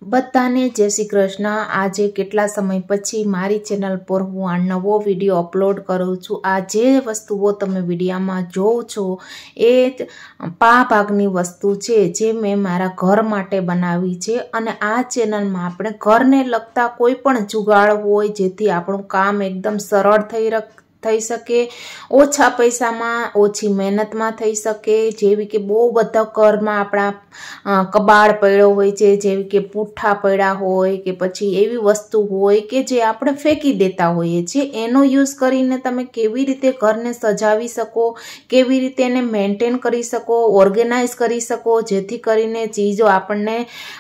બધાને જય શ્રી કૃષ્ણ। આજે કેટલા સમય પછી મારી ચેનલ પર હું આ નવો વિડીયો અપલોડ કરું છું। આ જે વસ્તુઓ તમે વિડીયોમાં જોવો છો એ ભાગની વસ્તુ છે જે મેં મારા ઘર માટે બનાવી છે। અને આ ચેનલમાં આપણે ઘરને લગતા કોઈ પણ જુગાડ હોય જેથી આપણું કામ એકદમ સરળ થઈ શકે, ઓછા પૈસામાં ઓછી મહેનતમાં થઈ શકે। જેવી કે બહુ બધા ઘરમાં આપણા કબાડ પડ્યો હોય છે, જેવી કે પૂઠા પડ્યા હોય કે પછી એવી વસ્તુ હોય કે જે આપણે ફેંકી દેતા હોઈએ છીએ, એનો યુઝ કરીને તમે કેવી રીતે ઘરને સજાવી શકો, કેવી રીતે એને મેન્ટેન કરી શકો, ઓર્ગેનાઇઝ કરી શકો, જેથી કરીને ચીજો આપણને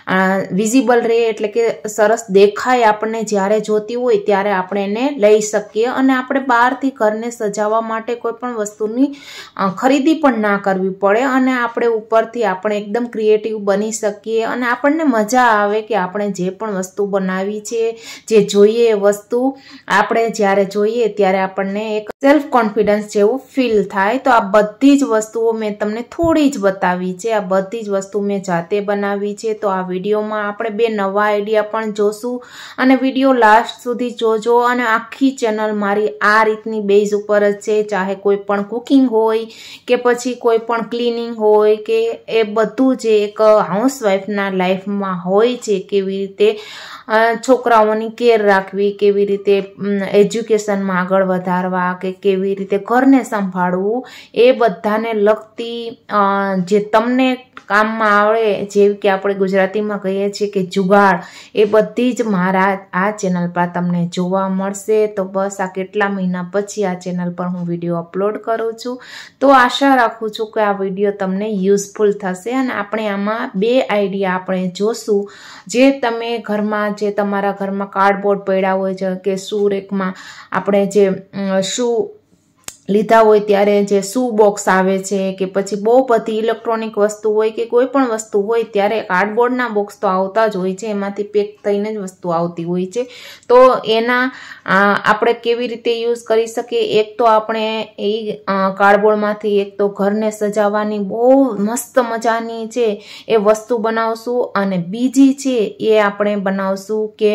વિઝિબલ રહે, એટલે કે સરસ દેખાય। આપણને જ્યારે જોતી હોય ત્યારે આપણે એને લઈ શકીએ અને આપણે બહારથી ઘરને સજાવવા માટે કોઈ પણ વસ્તુની ખરીદી પણ ના કરવી પડે અને આપણે ઉપરથી આપણે એકદમ ક્રિએટિવ બની શકીએ અને આપણને મજા આવે કે આપણે જે પણ વસ્તુ બનાવી છે, જે જોઈએ એ વસ્તુ આપણે જ્યારે જોઈએ ત્યારે આપણને એક સેલ્ફ કોન્ફિડન્સ જેવું ફીલ થાય। તો આ બધી જ વસ્તુઓ મેં તમને થોડી જ બતાવી છે, આ બધી જ વસ્તુ મેં જાતે બનાવી છે। તો આ વિડીયોમાં આપણે બે નવા આઈડિયા પણ જોશું અને વિડીયો લાસ્ટ સુધી જોજો અને આખી ચેનલ મારી આ રીતની બેઝ ઉપર જ છે, ચાહે કોઈ પણ કુકિંગ હોય કે પછી કોઈ પણ ક્લીનિંગ હોય કે એ બધું જે એક હાઉસવાઈફના લાઈફમાં હોય છે, કેવી રીતે છોકરાઓની કેર રાખવી, કેવી રીતે એજ્યુકેશનમાં આગળ વધારવા કે કેવી રીતે ઘરને સંભાળવું, એ બધાને લગતી જે તમને કામમાં આવે, જેવી કે આપણે ગુજરાતીમાં કહીએ છીએ કે જુગાડ, એ બધી જ મારા આ ચેનલ પર તમને જોવા મળશે। તો બસ આ કેટલા મહિના પછી આ ચેનલ પર હું વિડીયો અપલોડ કરું છું, તો આશા રાખું છું કે આ વિડીયો તમને યુઝફુલ થશે અને આપણે આમાં બે આઈડિયા આપણે જોશું જે તમે ઘરમાં, જે તમારા ઘરમાં કાર્ડબોર્ડ પડ્યા હોય છે કે શૂ રેકમાં આપણે જે શૂ લીધા હોય ત્યારે જે શૂ બોક્સ આવે છે કે પછી બહુ બધી ઇલેક્ટ્રોનિક વસ્તુ હોય કે કોઈ પણ વસ્તુ હોય ત્યારે કાર્ડબોર્ડના બોક્સ તો આવતા જ હોય છે, એમાંથી પેક થઈને જ વસ્તુ આવતી હોય છે। તો એના આપણે કેવી રીતે યુઝ કરી શકીએ, એક તો આપણે એ કાર્ડબોર્ડમાંથી એક તો ઘરને સજાવવાની બહુ મસ્ત મજાની છે એ વસ્તુ બનાવશું અને બીજી છે એ આપણે બનાવશું કે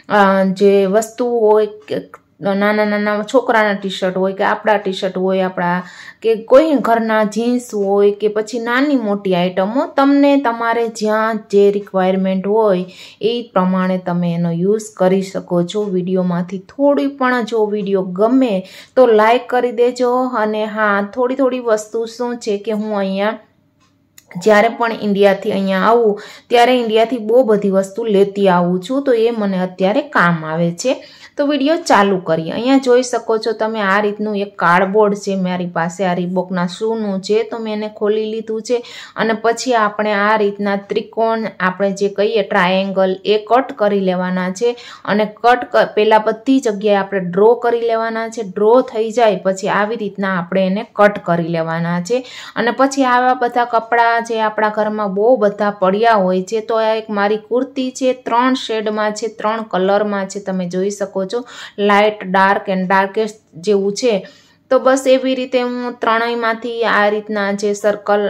જે વસ્તુ હોય, નાના નાના છોકરાના ટી શર્ટ હોય કે આપણા ટી શર્ટ હોય, આપણા કે કોઈ ઘરના જીન્સ હોય કે પછી નાની મોટી આઈટમો, તમને તમારે જ્યાં જે રિક્વાયરમેન્ટ હોય એ પ્રમાણે તમે એનો યુઝ કરી શકો છો। વિડીયોમાંથી થોડી પણ જો વિડીયો ગમે તો લાઈક કરી દેજો અને હા, થોડી વસ્તુ શું છે કે હું અહીંયા જ્યારે પણ ઇન્ડિયાથી અહીંયા આવું ત્યારે ઇન્ડિયાથી બહુ બધી વસ્તુ લેતી આવું છું, તો એ મને અત્યારે કામ આવે છે। તો વિડીયો ચાલુ કરીએ। અહીંયા જોઈ શકો છો તમે આ રીતનું એક કાર્ડબોર્ડ છે મારી પાસે, આ રીબોકના શૂનું છે, તો મેં એને ખોલી લીધું છે અને પછી આપણે આ રીતના ત્રિકોણ, આપણે જે કહીએ ટ્રાયેંગલ, એ કટ કરી લેવાના છે અને પહેલા બધી જગ્યાએ આપણે ડ્રો કરી લેવાના છે। ડ્રો થઈ જાય પછી આવી રીતના આપણે એને કટ કરી લેવાના છે અને પછી આવા બધા કપડાં જે આપણા ઘરમાં બહુ બધા પડ્યા હોય છે, તો આ એક મારી કુર્તી છે, 3 શેડમાં છે, 3 કલરમાં છે, તમે જોઈ શકો છો, લાઇટ, ડાર્ક એન્ડ ડાર્કેસ્ટ જેવું છે। તો બસ એવી રીતે હું ત્રણેયમાંથી આ રીતના જે સર્કલ,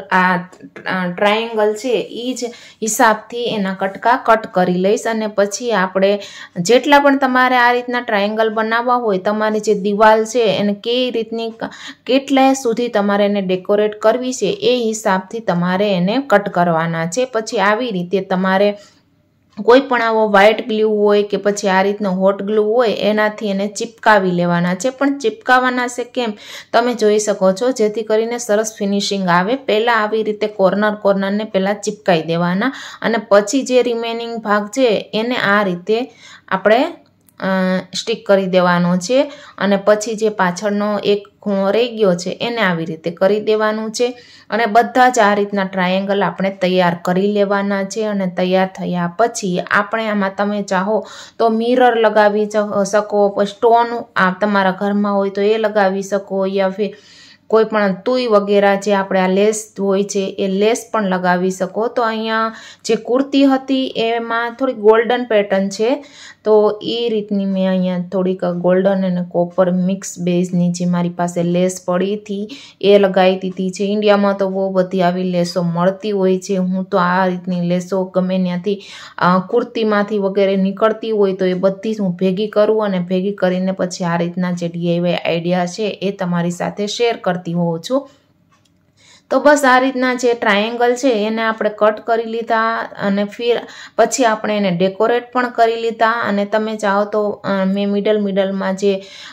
આ ટ્રાયેંગલ છે એ જ હિસાબથી એના કટકા કટ કરી લઈશ અને પછી આપણે જેટલા પણ તમારે આ રીતના ટ્રાયેંગલ બનાવવા હોય, તમારી જે દિવાલ છે એને કઈ રીતની કેટલા સુધી તમારે એને ડેકોરેટ કરવી છે એ હિસાબથી તમારે એને કટ કરવાના છે। પછી આવી રીતે તમારે કોઈ પણ આવો વ્હાઇટ ગ્લુ હોય કે પછી આ રીતનો હોટ ગ્લુ હોય એનાથી એને ચિપકાવી લેવાના છે, પણ ચિપકાવાના છે કેમ તમે જોઈ શકો છો, જેથી કરીને સરસ ફિનિશિંગ આવે। પહેલાં આવી રીતે કોર્નરને પહેલાં ચિપકાઈ દેવાના અને પછી જે રિમેનિંગ ભાગ છે એને આ રીતે આપણે સ્ટિક કરી દેવાનો છે અને પછી જે પાછળનો એક ખૂણો રહી ગયો છે એને આવી રીતે કરી દેવાનું છે અને બધા જ આ રીતના ટ્રાયેંગલ આપણે તૈયાર કરી લેવાના છે। અને તૈયાર થયા પછી આપણે આમાં તમે ચાહો તો મિરર લગાવી શકો, સ્ટોન તમારા ઘરમાં હોય તો એ લગાવી શકો, યા ફિર કોઈ પણ તુઈ વગેરે જે આપણે આ લેસ હોય છે એ લેસ પણ લગાવી શકો. તો અહીંયા જે કુર્તી હતી એમાં થોડી ગોલ્ડન પેટર્ન છે, તો એ રીતની મેં અહીંયા થોડીક ગોલ્ડન અને કોપર મિક્સ બેઝની જે મારી પાસે લેસ પડી હતી એ લગાવી દીધી છે. ઇન્ડિયામાં તો બહુ બધી આવી લેસો મળતી હોય છે. હું તો આ રીતની લેસો ગમે ત્યાંથી કુર્તીમાંથી વગેરે નીકળતી હોય તો એ બધી હું ભેગી કરું અને ભેગી કરીને પછી આ રીતના જે DIY આઈડિયા છે એ તમારી સાથે શેર કરતી હોઉં છું. તો બસ આ રીતના જે ટ્રાયેંગલ છે એને આપણે કટ કરી લીધા અને પછી આપણે એને ડેકોરેટ પણ કરી લીધા. અને તમે ચાહો તો મેં મિડલમાં જે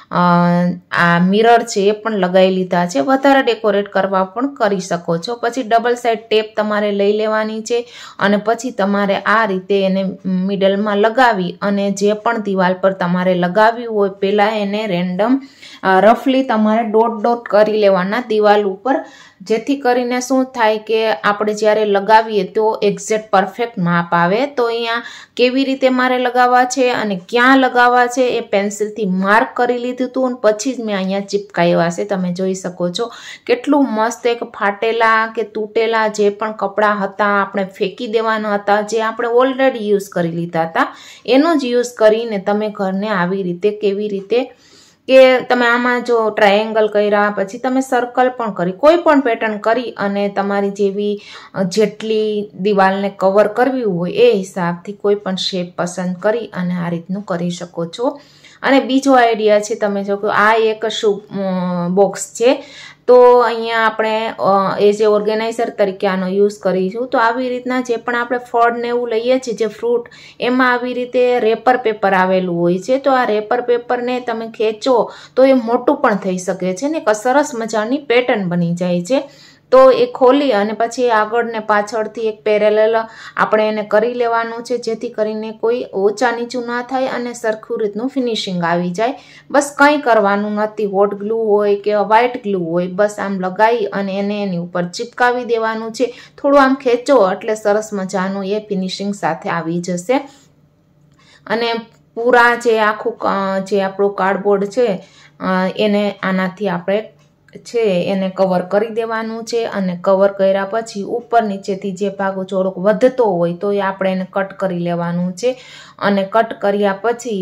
આ મિરર છે એ પણ લગાવી લીધા છે. વધારે ડેકોરેટ કરવા પણ કરી શકો છો. પછી ડબલ સાઇડ ટેપ તમારે લઈ લેવાની છે અને પછી તમારે આ રીતે એને મિડલમાં લગાવી અને જે પણ દિવાલ પર તમારે લગાવ્યું હોય પહેલાં એને રેન્ડમ રફલી તમારે ડોટ કરી લેવાના દિવાલ ઉપર, જેથી કરીને શું થાય કે આપણે જ્યારે લગાવીએ તો એક્ઝેક્ટ પરફેક્ટ માપ આવે. તો અહીંયા કેવી રીતે મારે લગાવવા છે અને ક્યાં લગાવવા છે એ પેન્સિલથી માર્ક કરી લીધું હતું અને પછી જ મેં અહીંયા ચિપકાવ્યા છે. તમે જોઈ શકો છો કેટલું મસ્ત એક ફાટેલા કે તૂટેલા જે પણ કપડાં હતા આપણે ફેંકી દેવાના હતા, જે આપણે ઓલરેડી યુઝ કરી લીધા હતા, એનો જ યુઝ કરીને તમે ઘરને આવી રીતે કેવી રીતે કે તમે આમાં જો ટ્રાયેંગલ કર્યા, પછી તમે સર્કલ પણ કરી, કોઈ પણ પેટર્ન કરી અને તમારી જેટલી દિવાલને કવર કરવી હોય એ હિસાબથી કોઈ પણ શેપ પસંદ કરી અને આ રીતનું કરી શકો છો. અને બીજો આઈડિયા છે, તમે જો કે આ એક શૂ બોક્સ છે, તો અહીંયા આપણે એઝ એ ઓર્ગેનાઇઝર તરીકે આનો યુઝ કરીશું. તો આવી રીતના જે પણ આપણે ફળ ને એવું લઈએ છીએ જે ફ્રૂટ, એમાં આવી રીતે રેપર પેપર આવેલું હોય છે. તો આ રેપર પેપરને તમે ખેંચો તો એ મોટું પણ થઈ શકે છે ને એક સરસ મજાની પેટર્ન બની જાય છે. તો એ ખોલી અને પછી આગળ ને પાછળથી એક પેરેલલ આપણે એને કરી લેવાનું છે, જેથી કરીને કોઈ ઊંચા નીચું ના થાય અને સરખું રીતનું ફિનિશિંગ આવી જાય. બસ કંઈ કરવાનું નથી, હોટ ગ્લુ હોય કે વ્હાઇટ ગ્લુ હોય, બસ આમ લગાવી અને એને એની ઉપર ચિપકાવી દેવાનું છે. થોડું આમ ખેંચો એટલે સરસ મજાનું એ ફિનિશિંગ સાથે આવી જશે. અને પૂરા જે આખું જે આપણું કાર્ડબોર્ડ છે એને આનાથી આપણે એને કવર કરી દેવાનું છે. અને કવર કર્યા પછી ઉપર નીચેથી જે ભાગ થોડોક વધતો હોય તો એ આપણે એને કટ કરી લેવાનું છે. અને કટ કર્યા પછી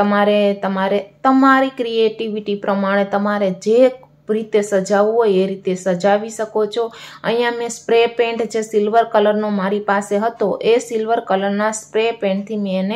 તમારી ક્રિએટિવિટી પ્રમાણે તમારે જે રીતે સજાવવું હોય એ રીતે સજાવી શકો છો. અહીંયા મેં સ્પ્રે પેન્ટ જે સિલ્વર કલરનો મારી પાસે હતો એ સિલ્વર કલરના સ્પ્રે પેન્ટથી મેં એને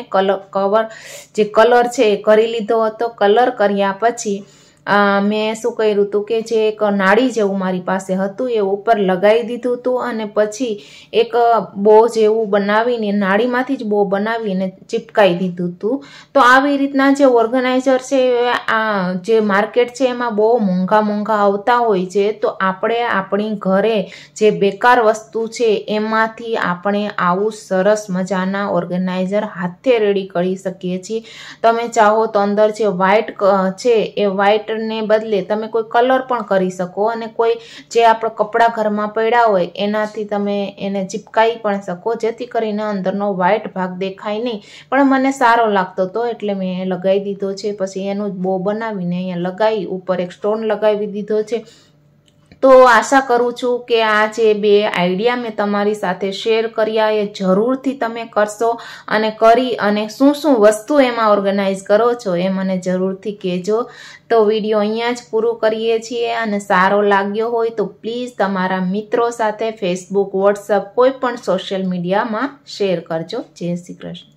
કલર છે એ કરી લીધો હતો. કલર કર્યા પછી મેં શું કર્યું હતું કે જે એક નાળી જેવું મારી પાસે હતું એ ઉપર લગાવી દીધું હતું અને પછી એક બો જેવું બનાવીને નાળીમાંથી જ બો બનાવીને ચિપકાવી દીધું હતું. તો આવી રીતના જે ઓર્ગેનાઇઝર છે જે માર્કેટ છે એમાં બહુ મોંઘા આવતા હોય છે. તો આપણે આપણી ઘરે જે બેકાર વસ્તુ છે એમાંથી આપણે આવું સરસ મજાના ઓર્ગેનાઇઝર હાથે રેડી કરી શકીએ છીએ. તમે ચાહો તો અંદર જે વ્હાઇટ છે એ વ્હાઇટ ને બદલે તમે કોઈ કલર પણ કરી શકો અને કોઈ જે આપણે કપડા ઘરમાં પડ્યા હોય એનાથી તમે એને ચિપકાવી પણ શકો, જેથી કરીને અંદરનો વ્હાઇટ ભાગ દેખાય નહીં. પણ મને સારો લાગતો હતો એટલે મેં લગાવી દીધો છે. પછી એનું જ બો બનાવીને અહીંયા લગાવી ઉપર એક સ્ટોન લગાવી દીધો છે. તો આશા કરું છું કે આ જે બે આઈડિયા મેં તમારી સાથે શેર કર્યા એ જરૂરથી તમે કરશો અને કરી અને શું વસ્તુ એમાં ઓર્ગેનાઇઝ કરો છો એ મને જરૂરથી કહેજો. તો વિડીયો અહીંયા જ પૂરું કરીએ છીએ અને સારો લાગ્યો હોય તો પ્લીઝ તમારા મિત્રો સાથે ફેસબુક, વોટ્સઅપ કોઈ પણ સોશિયલ મીડિયામાં શેર કરજો. જય શ્રી કૃષ્ણ.